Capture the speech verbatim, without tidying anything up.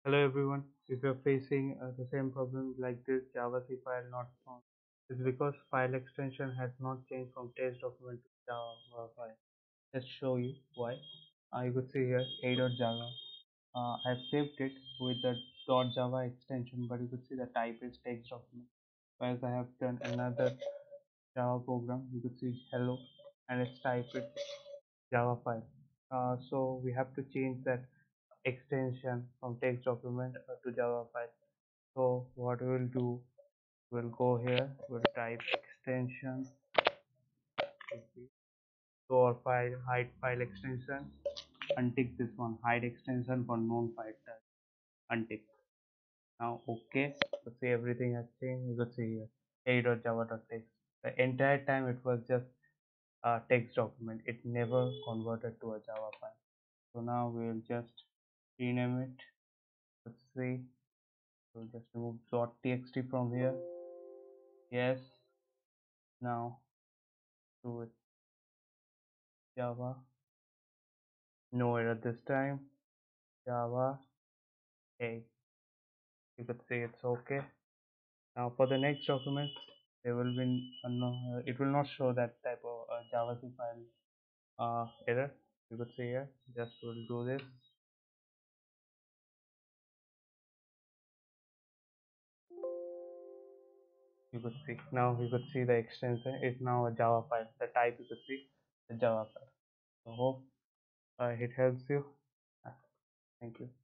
Hello everyone. If you're facing uh, the same problem like this Javac file not found, it's because file extension has not changed from test document to Java file. Let's show you why. Uh, you could see here a.java. Uh, I've saved it with the .java extension, but you could see the type is text document. Whereas I have done another Java program, you could see hello, and it's typed with Java file. Uh, so we have to change that extension from text document uh, to Java file. So what we'll do, we'll go here, we'll type extension to our file, hide file extension, untick this one, hide extension for known file type, untick. Now okay, so see everything has changed. You can see here a.java.text. The entire time it was just a text document. It never converted to a Java file. So now we'll just rename it. Let's see. We'll just remove .txt from here. Yes. Now do it Java. No error this time. Java A. You could say it's okay. Now for the next documents, there will be uh, no, uh, it will not show that type of uh, Java C file uh, error. You could say here. Just we'll do this. You could see now. You could see the extension is now a Java file. The type you could see the Java file. So hope uh, it helps you. Uh, Thank you.